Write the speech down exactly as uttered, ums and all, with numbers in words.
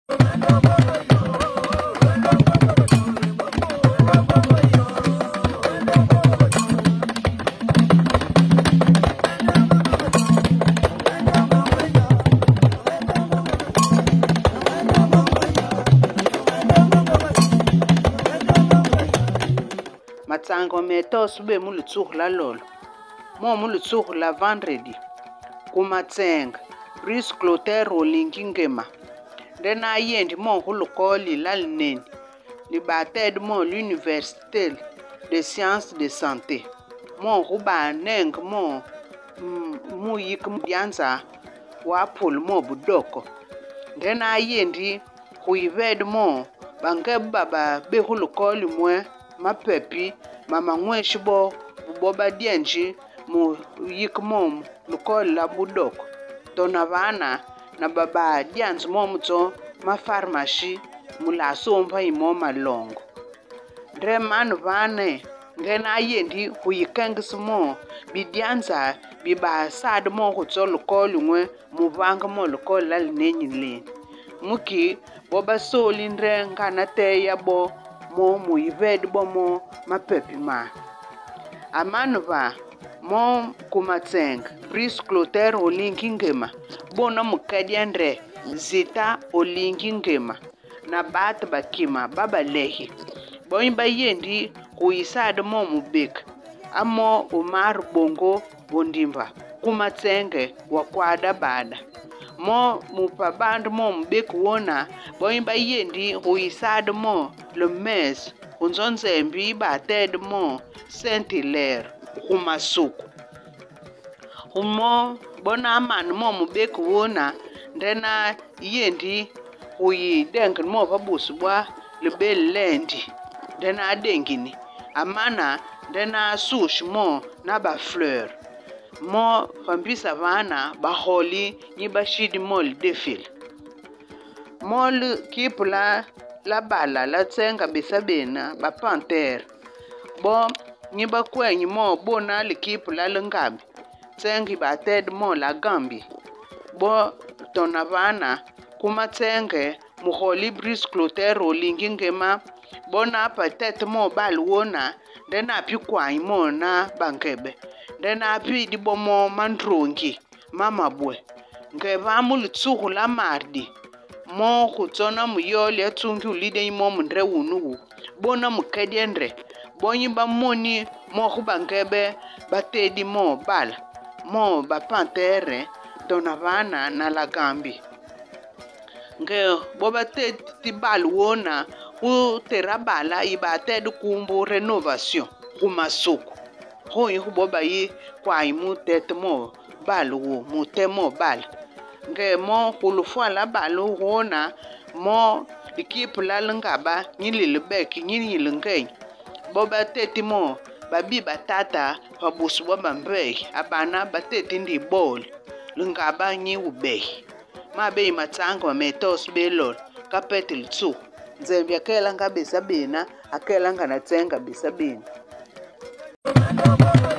Matsango metos be mulutsuhu la lolo. Mo mulutsuhu la vendredi. Kumatsenga. Brice Clotaire olingingema. Dena yendi mo hulukoli la lineni. Libated mo l'université de sciences de santé. Mo huba neng mo mu yik mbianza wapul mo budoko. Dena yendi huived mo bangeb baba be hulukoli mwe mapepi mama ngweshi bo boba dienji mu yik mom lukol la budoko dona vana na baba dianz momto ma pharmacie mula somba imo malongo dre man vane ngena yendi huyikengis mo bidianza biba sad mo hutso lukol ngwe mu vanga mo lukol la linenyi leni muki boba solindre ngana te yabo mo mu yived bo mo mapepi ma amanuva mo kumatsenga Brice Clotaire olingingema bona mukadiandre zita olingingema na bat bakima baba lehi boimba yendi huisad mo mubek amo umar bongo bondimba kumatsenge wakwada bada mo mupaband mo mbek wona boimba yendi huisad mo le mes unzonze mbi bated mo Saint-Hilaire humasuku humo bona man mo mubek wona ndena yendi huyi denk mo pabuswa le belendi ndena dengini amana ndena sush mo na ba fleur mo fambisa vana ba holi ni bashidi mol defil mol kipula la bala la tsenga besabena ba panter bo ni ba kwenyi mo bona likipula lengabi tsengi ba ted mo la gambi bo tona vana kuma tsenge muholi Brice Clotaire olingingema bona patet mo balwona ndena pi kwai mo na bankebe ndena pi dibo mo mandrongi mama bwe ngeba mulutsuhu la mardi mo kutsona muyole tsungi ulide imo mndre wunu bona mukadiendre bonyi ba moni mo kubankebe batedi mo bala mo ba pantere dona vana na la gambi nge boba tedi balwona u terabala ibate kumbu renovation kumasuku hoyi boba yi kwa imu tetmo balu mu temo bal nge mo kulufwa la balu wona mo likipula ngaba nyilile beki nyilile ngey boba teti mo babi batata babusu boba mbey abana bateti ndi bol ngaba nyi ubey mabe matsango metos belol kapetil tsu nzembe akela ngabisa bina akela ngana tsenga bisa bina